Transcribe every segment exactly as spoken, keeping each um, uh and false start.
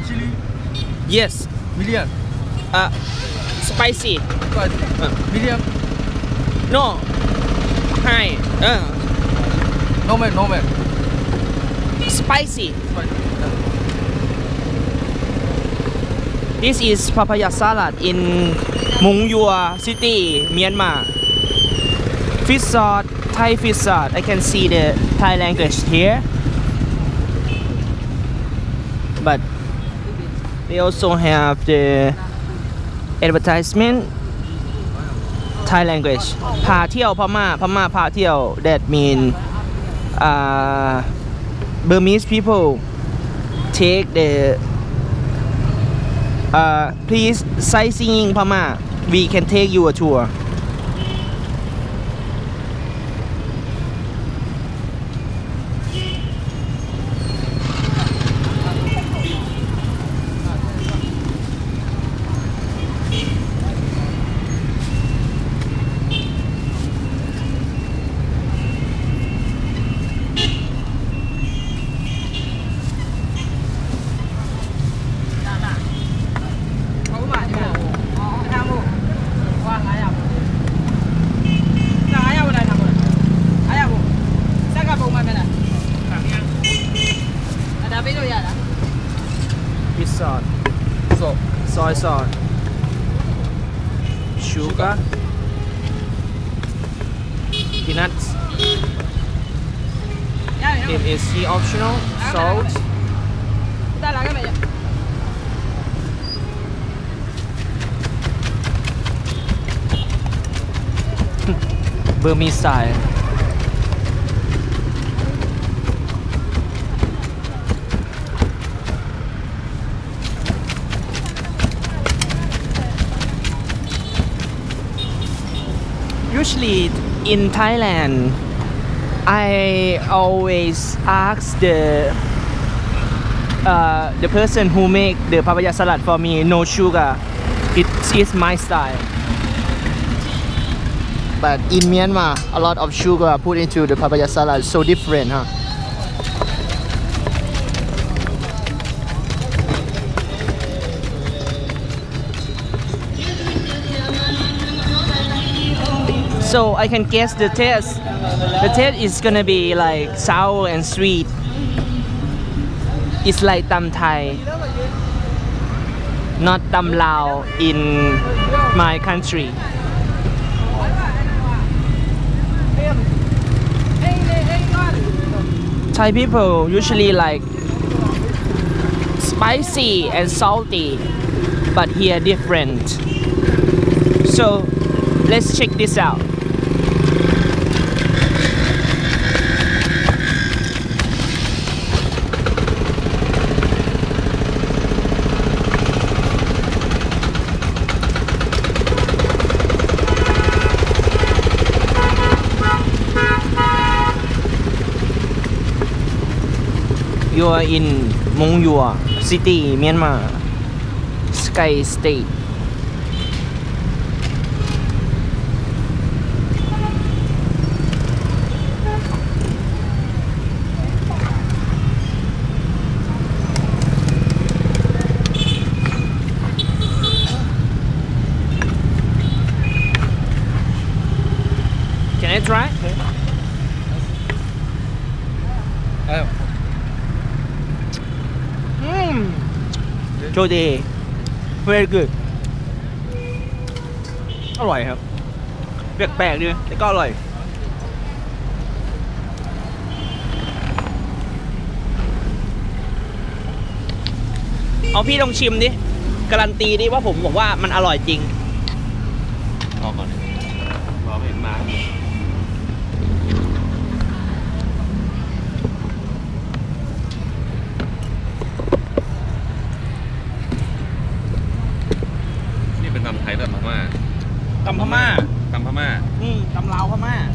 chili Yes. medium Uh, spicy. medium No. High. Uh, normal normal spicy. This is papaya salad in Mung Yua City, Myanmar. Fish sauce, Thai fish sauce. I can see the Thai language here. But they also have the advertisement Thai language พาเที่ยวพม่าพม่าพาเที่ยว that mean uh, Burmese people take the uh, please sightseeing พม่า we can take you a tour fish sauce so soy sauce sugar peanuts it is optional salt Burmese style usually in Thailand I always ask the uh, the person who make the papaya salad for me no sugar it is my style but in Myanmar a lot of sugar put into the papaya salad so different huh so I can guess the taste the taste is gonna be like sour and sweet it's like tam Thai not tam Lao in my country Thai people usually like spicy and salty but here different so let's check this out You are in Mung Yua City, Myanmar, Sky State. Can I try? uh, Mmm, Jody, very good. อร่อยครับแปลกๆดีแต่ก็อร่อยเอาพี่ลองชิมดิการันตีดิว่าผมบอกว่ามันอร่อยจริงรอก่อนรอเห็นมานี่เป็นตำไทยตำพม่าตำพม่าตำพม่าอืมตำลาวพม่า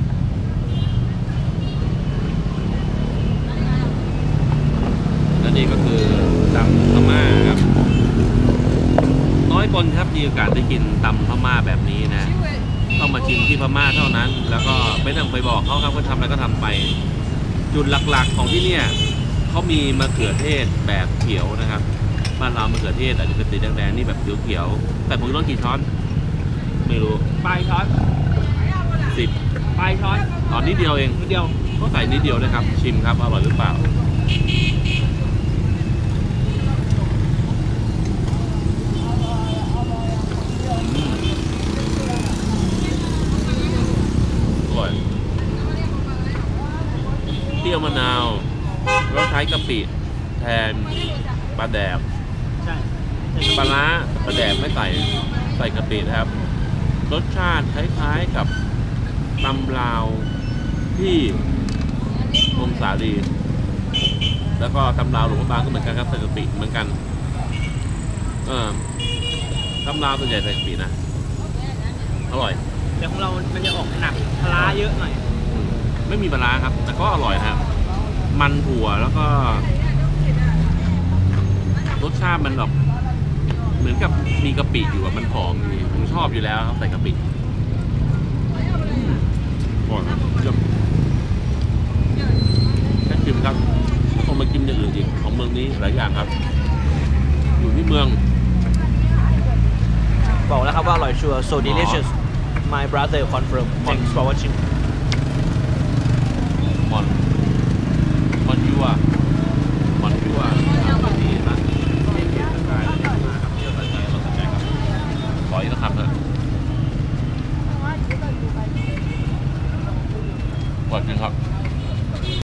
และนี่ก็คือตำพม่าครับน้อยคนครับมีโอกาสได้กินตำพม่าแบบนี้นะต้องมากินที่พม่าเท่านั้น แล้วก็ไม่ต้องไปบอกเขาครับว่าทำอะไรก็ทำไป จุดหลักๆของที่เนี่ยเขามีมะเขือเทศแบบเขียวนะครับบ้านเรามะเขือเทศอาจจะเป็นสีแดงๆนี่แบบเขียวๆแต่ผมต้องกี่ช้อนไม่รู้ปลายช้อนสิบปลายช้อนตอนนิดเดียวเองนิดเดียวก็ใส่นิดเดียวนะครับ ชิมครับอร่อยหรือเปล่าอร่อยเปรี้ยวมะนาวแล้วใช้กะปิแทนปลาแดกใช่ปลาร้าปลาแดกไม่ใส่ใส่กะปินะครับ รสชาติคล้ายๆกับตำลาวที่วงสาลีแล้วก็ตำลาวหลวงพระบางก็เหมือนกันครับใส่กะปิเหมือนกันเออตำลาวส่วนใหญ่ใส่กะปินะอร่อยแต่ของเรามันจะออกหนักปลาร้าเยอะหน่อยอืมไม่มีปลาร้าครับ แต่ก็อร่อยนะครับมันถั่วแล้วก็รสชาติมันแบบเหมือนกับมีกะปิอยู่อะมันหอมดีผมชอบอยู่แล้วครับใส่กะปิก่อนครับเยี่ยมแค่ชิมครับต้องมากินอย่างอื่นอีกของเมืองนี้หลายอย่างครับ อยู่ที่เมืองบอกแล้วครับว่าอร่อยชัวร์ so delicious my brother confirm thanks for watching มอนมอนยัว